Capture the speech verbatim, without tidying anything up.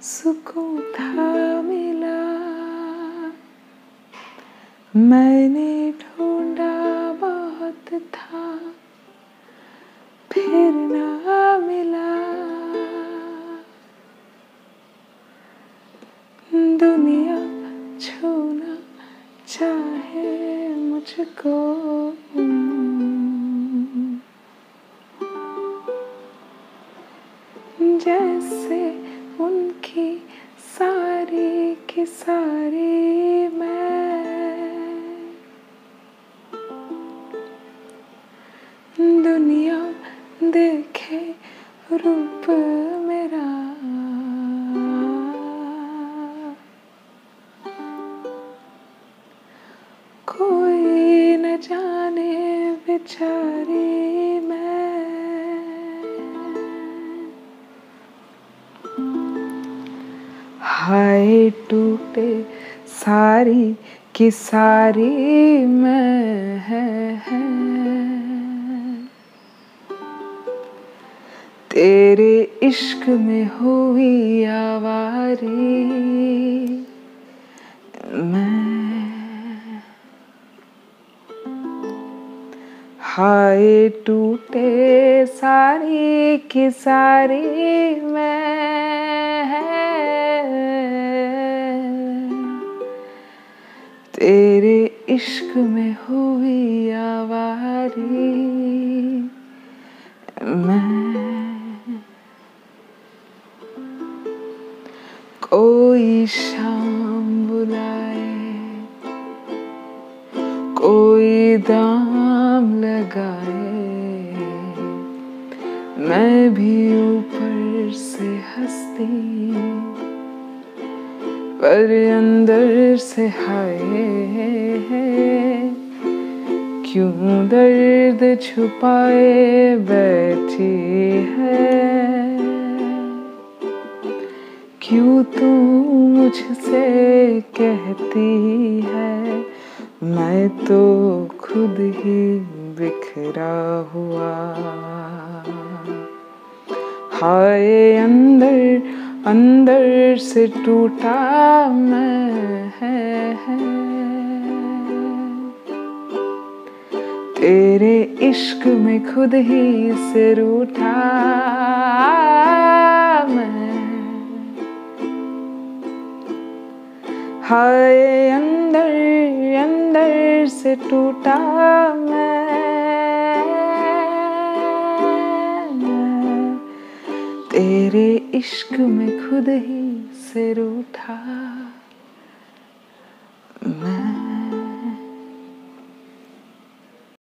सुकून था मिला, मैंने ढूंढा बहुत था, फिर ना मिला। दुनिया छूना चाहे मुझको, जैसे उनकी सारी की सारी मैं। दुनिया देखे रूप मेरा, कोई न जाने बेचारी मैं। हाय टूटे सारी की सारी मैं है, तेरे इश्क में हुई आवारी मैं। हाय टूटे सारी की सारी मैं है, तेरे इश्क में हुई आवारी मैं। कोई शाम बुलाए, कोई दाम लगाए, मैं भी ऊपर से हंसती, पर अंदर से हाय, क्यों दर्द छुपाए बैठी है। क्यों तू मुझसे कहती है, मैं तो खुद ही बिखरा हुआ। हाय अंदर अंदर से टूटा मैं है, तेरे इश्क में खुद ही से रूठा मैं। हाय अंदर अंदर से टूटा मैं, तेरे इश्क में खुद ही से रूठा।